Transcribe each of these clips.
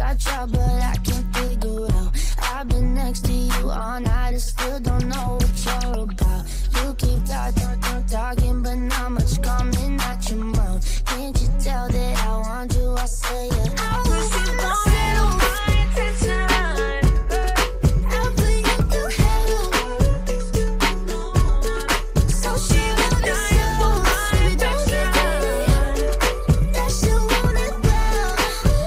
I try, but I can't figure out. I've been next to you all night and still don't know what you're about. You keep talking, but not much coming out your mouth. Can't you tell that I want you? I say it. I want you myself. I'll put you through hell. So she will herself. Baby, don't get down. That she want it well.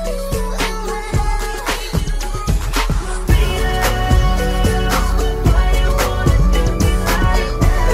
Why you wanna do me like that?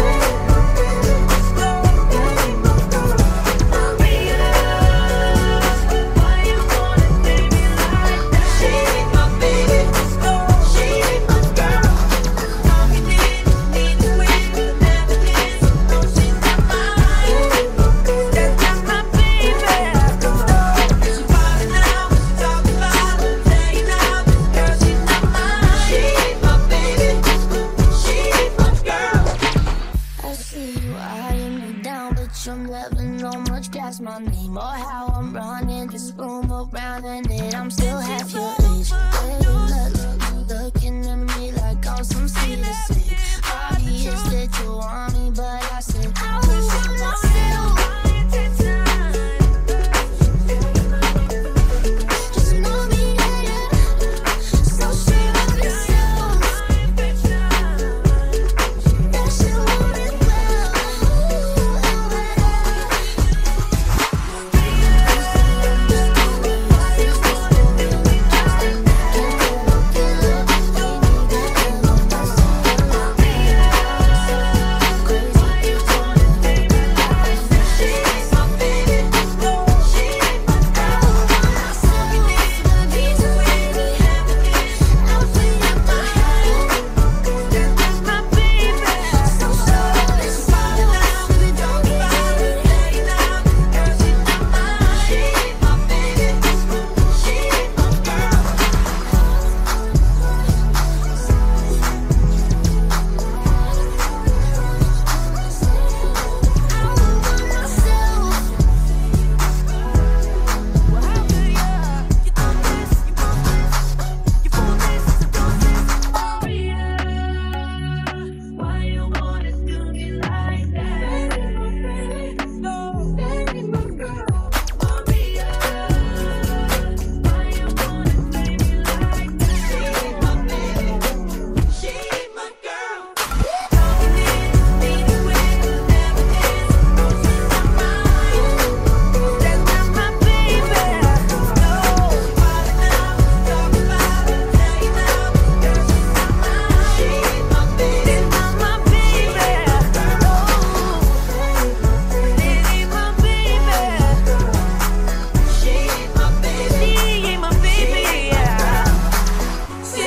Why you wanna do me like that? She ain't my baby, she ain't my girl. All you need to win, never is. No, she's not mine. That's not my baby. She falling out, talk about it, tell you now, girl, she's not mine. She ain't my baby, she ain't my girl. I see you eyeing me down, but you'll never know much past my name or how I'm running this room around and it. I'm still half your age. Baby, looking at me like I'm some sweet escape. Obvious that you want me, but I said I wish I myself. Just know me better. So she love herself. That she want it well.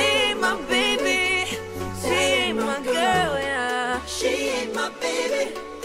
She ain't my baby.